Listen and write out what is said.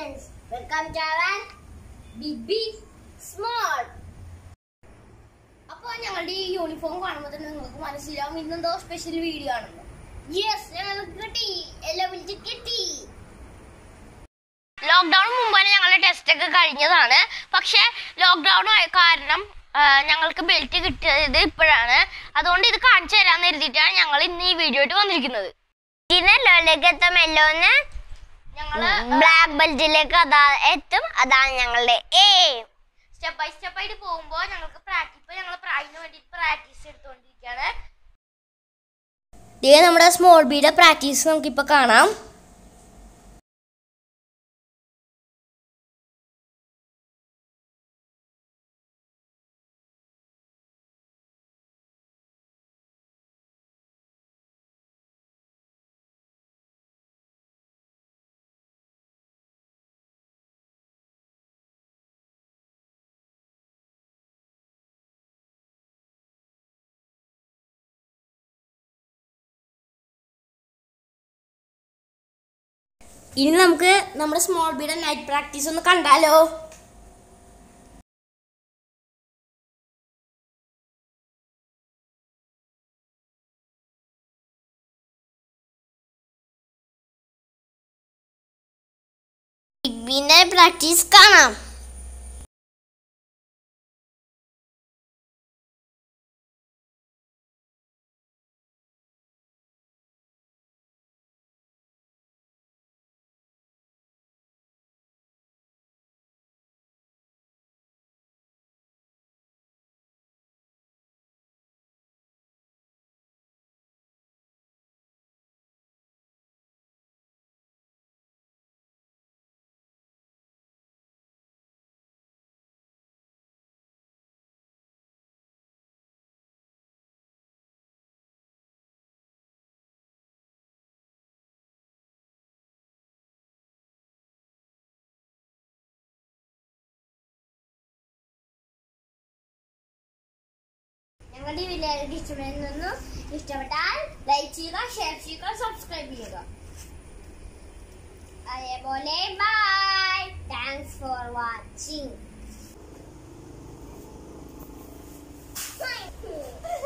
friends, welcome to our Big Small. അപ്പോൾ ഞങ്ങളുടെ ഈ യൂണിഫോം കാണുമ്പോൾ തന്നെ നിങ്ങൾക്ക് മനസ്സിലാവും ഇന്നെന്തോ സ്പെഷ്യൽ വീഡിയോ ആണെന്ന്. യെസ്, ഞങ്ങൾക്ക് കിട്ടി, എല്ലാം കിട്ടി. ലോക്ക്ഡൌൺ മുമ്പാണ് ഞങ്ങളുടെ ടെസ്റ്റ് ഒക്കെ കഴിഞ്ഞതാണ്. പക്ഷെ ലോക്ക്ഡൌൺ കാരണം ഞങ്ങൾക്ക് ബെൽറ്റ് കിട്ടിയത് ഇപ്പോഴാണ്. അതുകൊണ്ട് ഇത് കാണിച്ചു തരാമെന്ന് കരുതിയിട്ടാണ് ഞങ്ങൾ ഇന്ന് ഈ വീഡിയോ ആയിട്ട് വന്നിരിക്കുന്നത്. ബ്ലാക്ക് ബെൽറ്റിലേക്ക് എത്തും. അതാണ് ഞങ്ങളുടെ സ്റ്റെപ്പ് ബൈ സ്റ്റെപ്പ് ആയിട്ട് പോകുമ്പോൾ ഞങ്ങൾക്ക് അതിന് വേണ്ടി പ്രാക്ടീസ് എടുത്തുകൊണ്ടിരിക്കുകയാണ്. നമ്മുടെ സ്മോൾ ബിയുടെ പ്രാക്ടീസ് നമുക്കിപ്പോൾ കാണാം. ഇനി നമുക്ക് നമ്മുടെ സ്മോൾ ബിയുടെ നൈറ്റ് പ്രാക്ടീസ് ഒന്ന് കണ്ടാലോ. ബിഗ് ബിന്റെ പ്രാക്ടീസ് കാണാം. ഞങ്ങളുടെ വീഡിയോ ഇഷ്ടപ്പെട്ടാൽ ലൈക്ക് ചെയ്യുക, ഷെയർ ചെയ്യുക, സബ്സ്ക്രൈബ് ചെയ്യുക. അതേപോലെ ബൈ. Thanks for watching.